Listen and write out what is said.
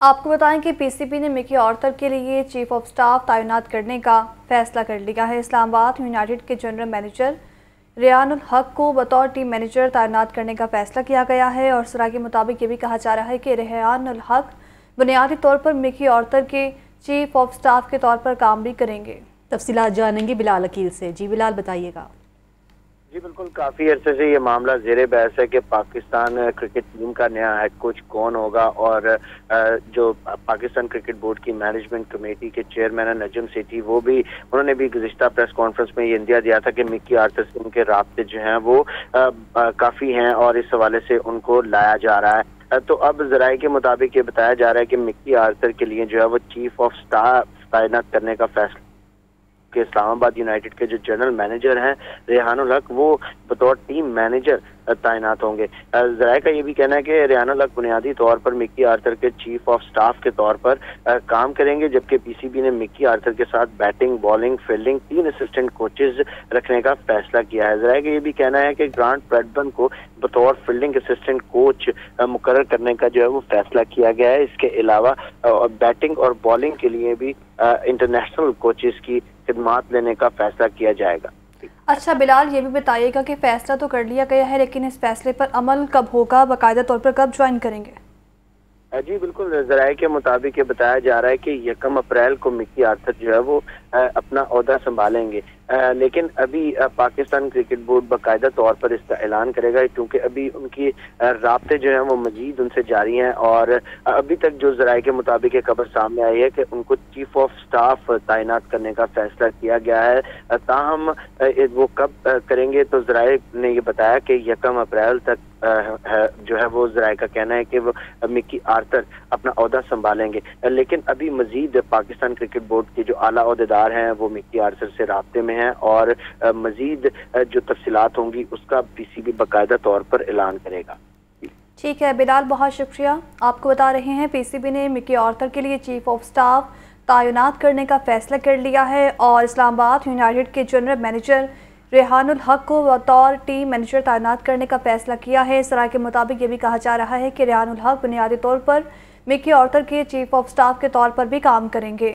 आपको बताएं कि पीसीबी ने मिकी आर्थर के लिए चीफ ऑफ स्टाफ तैनात करने का फैसला कर लिया है। इस्लामाबाद यूनाइटेड के जनरल मैनेजर रेहानुल हक को बतौर टीम मैनेजर तैनात करने का फैसला किया गया है और सराय के मुताबिक ये भी कहा जा रहा है कि रेहानुल हक बुनियादी तौर पर मिकी आर्थर के चीफ ऑफ स्टाफ के तौर पर काम भी करेंगे। तफसीलात जानेंगे बिलाल अकील से। जी बिलाल, बताइएगा। जी बिल्कुल, काफ़ी अरसे से ये मामला ज़ेरे बहस है कि पाकिस्तान क्रिकेट टीम का नया हेड कोच कौन होगा और जो पाकिस्तान क्रिकेट बोर्ड की मैनेजमेंट कमेटी के चेयरमैन है नजम सेठी, वो भी उन्होंने भी गुज़िश्ता प्रेस कॉन्फ्रेंस में ये इंदिया दिया था कि मिकी आर्थर से उनके राब्ते जो हैं वो काफ़ी हैं और इस हवाले से उनको लाया जा रहा है। तो अब ज़राए के मुताबिक ये बताया जा रहा है कि मिकी आर्थर के लिए जो है वो चीफ ऑफ स्टाफ तैनात करने का फैसला कि इस्लामाबाद यूनाइटेड के जो जनरल मैनेजर हैं रेहानुल हक, वो बतौर टीम मैनेजर तैनात होंगे। ज़राए का ये भी कहना है कि रेहानुल हक बुनियादी तौर पर मिकी आर्थर के चीफ ऑफ स्टाफ के तौर पर काम करेंगे, जबकि पीसीबी ने मिकी आर्थर के साथ batting, bowling, fielding 3 assistant coaches रखने का फैसला किया है। ज़राए का ये भी कहना है कि ग्रांट ब्रैडबर्न को बतौर फील्डिंग असिस्टेंट कोच मुकर्रर करने का जो है वो फैसला किया गया है। इसके अलावा बैटिंग और बॉलिंग के लिए भी इंटरनेशनल कोचेज की खिदमात लेने का फैसला किया जाएगा। अच्छा बिलाल, ये भी बताइएगा कि फैसला तो कर लिया गया है, लेकिन इस फैसले पर अमल कब होगा, बाकायदा तौर पर कब ज्वाइन करेंगे? जी बिल्कुल, ज़राए के मुताबिक ये बताया जा रहा है कि 1 अप्रैल को मिकी आर्थर जो है वो अपना ओहदा संभालेंगे, लेकिन अभी पाकिस्तान क्रिकेट बोर्ड बाकायदा तौर पर इसका ऐलान करेगा, क्योंकि अभी उनकी राब्ते जो हैं वो मजीद उनसे जारी हैं और अभी तक जो ज़राए के मुताबिक एक खबर सामने आई है कि उनको चीफ ऑफ स्टाफ तैनात करने का फैसला किया गया है। ताहम वो कब करेंगे, तो ज़राए ने ये बताया कि 1 अप्रैल तक जो है वो ज़राए का कहना है कि वो मिकी आर्थर अपना ओहदा संभालेंगे, लेकिन अभी मजीद पाकिस्तान क्रिकेट बोर्ड के जो आला ओहदेदार हैं वो मिकी आर्थर से राब्ते में हैं और मजीद जो तफसीलात होंगी उसका पीसीबी बाकायदा तौर पर ऐलान करेगा। ठीक है बिलाल, बहुत शुक्रिया। आपको बता रहे हैं पीसीबी ने मिकी आर्थर के लिए चीफ ऑफ स्टाफ तैनात करने का फैसला कर लिया है और इस्लामाबाद यूनाइटेड के जनरल मैनेजर रेहानुल हक को बतौर टीम मैनेजर तैनात करने का फैसला किया है। सराय के मुताबिक ये भी कहा जा रहा है कि रेहानुल हक बुनियादी तौर पर मिकी आर्थर के चीफ ऑफ स्टाफ के तौर पर भी काम करेंगे।